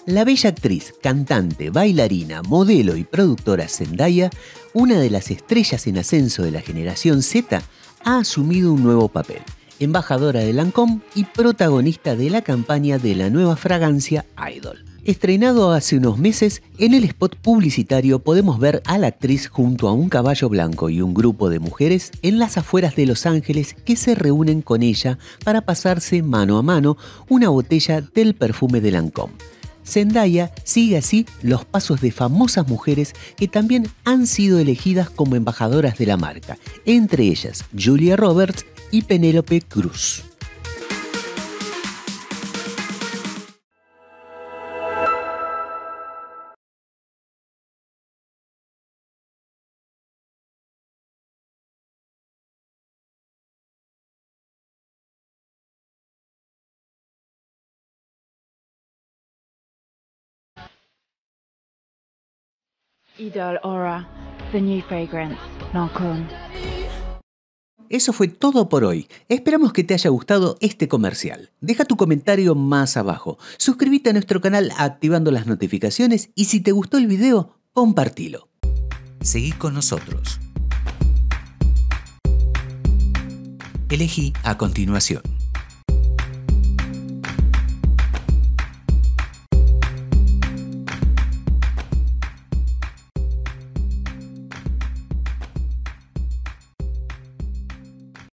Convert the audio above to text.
La bella actriz, cantante, bailarina, modelo y productora Zendaya, una de las estrellas en ascenso de la generación Z, ha asumido un nuevo papel, embajadora de Lancôme y protagonista de la campaña de la nueva fragancia Idol. Estrenado hace unos meses, en el spot publicitario podemos ver a la actriz junto a un caballo blanco y un grupo de mujeres en las afueras de Los Ángeles que se reúnen con ella para pasarse mano a mano una botella del perfume de Lancôme. Zendaya sigue así los pasos de famosas mujeres que también han sido elegidas como embajadoras de la marca, entre ellas Julia Roberts y Penélope Cruz. Idol Aura, the new fragrance, Lancôme. Eso fue todo por hoy. Esperamos que te haya gustado este comercial. Deja tu comentario más abajo. Suscríbete a nuestro canal activando las notificaciones y si te gustó el video, compartilo. Seguí con nosotros. Elegí a continuación.